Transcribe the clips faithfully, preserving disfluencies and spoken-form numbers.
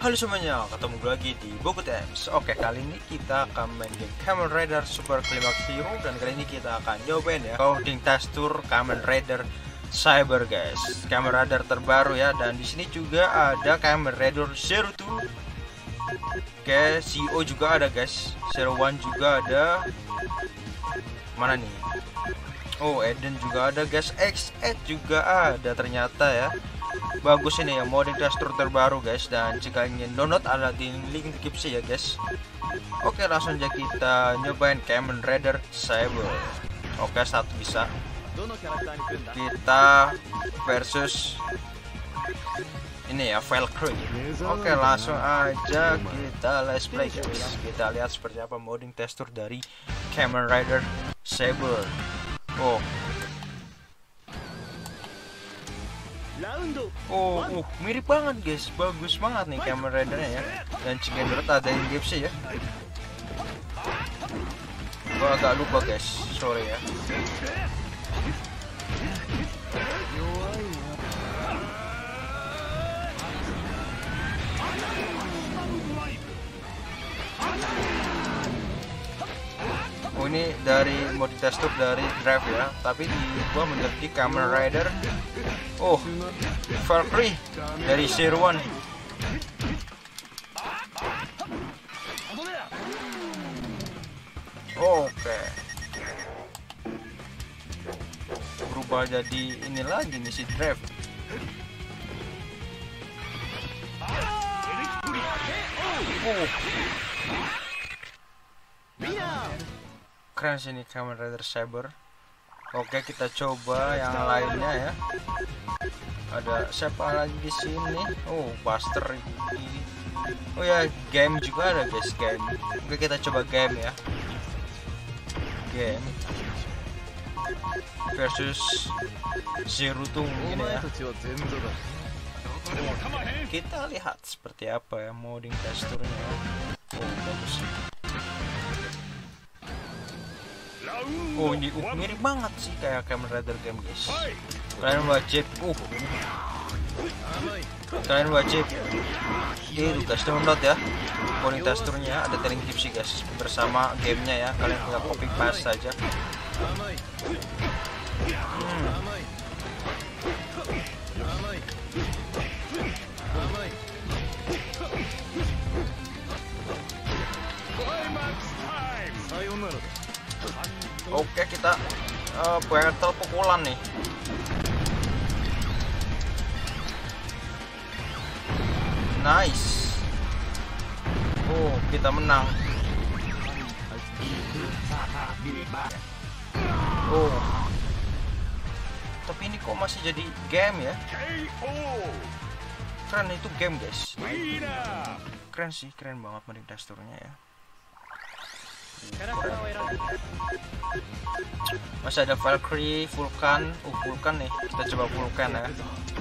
Halo semuanya, ketemu lagi di Boku Times. Oke, kali ini kita akan main game Kamen Rider Super Climax Hero. Dan kali ini kita akan nyobain ya coding texture Kamen Rider Cyber, guys. Kamen Rider terbaru ya. Dan di sini juga ada Kamen Rider Zero Two. Oke, C E O juga ada, guys. Zero One juga ada. Mana nih? Oh, Eden juga ada, guys. X eight juga ada ternyata ya. Bagus ini ya, modding texture terbaru, guys. Dan jika ingin download ada di link deskripsi ya, guys. Oke, langsung aja kita nyobain Kamen Rider Cyber. Oke, satu bisa. Kita versus ini ya, Valkyrie. Oke, langsung aja kita let's play, guys. Kita lihat seperti apa modding texture dari Kamen Rider Cyber. Oh, Oh, uh, mirip banget, guys. Bagus banget nih Kamen Rider-nya ya. Dan jika download ada yang deskripsi ya. Gua agak lupa, guys. Sorry ya. Oh, ini dari mode texture dari Drive ya, tapi diubah menjadi Kamen Rider. Oh, Valkyrie dari Zero One. Oke, berubah jadi ini lagi nih si Drive. Oh, keren sih ini Kamen Rider Cyber. Oke, kita coba yang lainnya ya. Ada siapa lagi di sini? Oh, Buster ini. Oh ya, game juga ada, guys, game. Oke, kita coba game ya. Game versus Zero Two ini ya. Kita lihat seperti apa ya modding texture-nya. Oh, bagus. Oh, ini uh, mirip banget sih kayak Kamen Rider game, guys. Kalian wajib uh kalian wajib itu, guys, download ya modding texture-nya. Ada link deskripsi, guys, bersama gamenya ya. Kalian tinggal copy paste saja. hmm. Oke, kita uh, battle pukulan nih. Nice. Oh, kita menang. Oh, tapi ini kok masih jadi game ya? Keren itu game, guys. Keren sih, keren banget modding texture-nya ya. Masih ada Valkyrie, Vulcan. Uh, Vulcan nih. Kita coba Vulcan ya.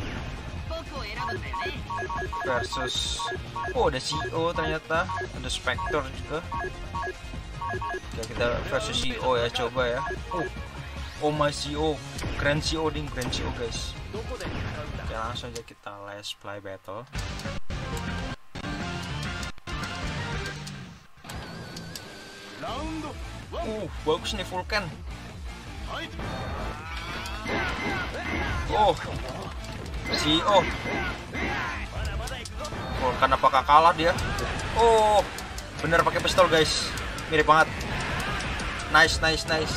Versus, oh, ada C E O ternyata. Ada Spectre juga. Oke, kita versus C E O ya, coba ya. Uh, oh my C E O. Keren C E O ding, keren C E O, guys. Oke, langsung aja kita let's play battle. Uh, bagus nih Vulcan. Oh, C E O. Vulcan apakah kalah dia? Oh, bener pakai pistol, guys. Mirip banget. Nice, nice, nice.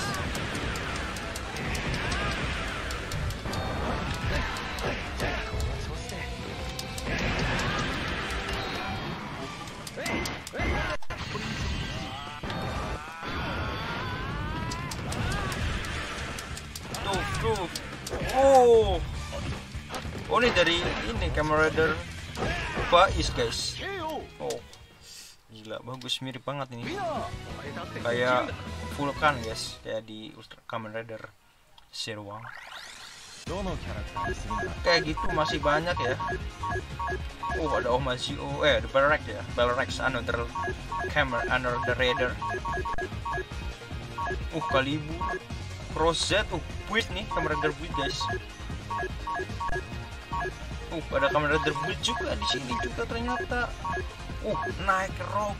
Oh, oh, ini dari ini Kamen Rider Bais, guys. Oh, gila, bagus, mirip banget ini. Kayak Vulcan, guys, kayak di Kamen Rider Zero One. Kayak gitu masih banyak ya. Oh, ada Oma Zio, eh, ada Balrex ya, Balrex another Kamen, another Rider. Uh, Kalibu, Rosette, uh, Build nih, Kamen Rider Build, guys. Uh, ada Kamen Rider Blue juga di sini juga ternyata. Uh, naik rope.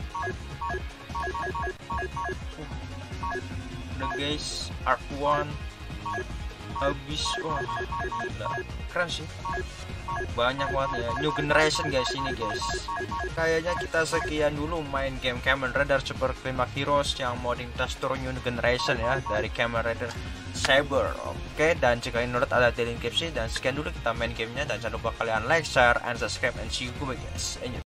Uh, udah guys, Arc one habis. Wah, gila. Keren sih. Banyak banget ya. New generation guys ini guys. Kayaknya kita sekian dulu main game Kamen Rider Super Climax Heroes yang modding texture new generation ya dari Kamen Rider Saber. Oke, dan jika ini menurut ada di link deskripsi, dan sekian dulu kita main gamenya, dan jangan lupa kalian like, share, and subscribe, and see you guys.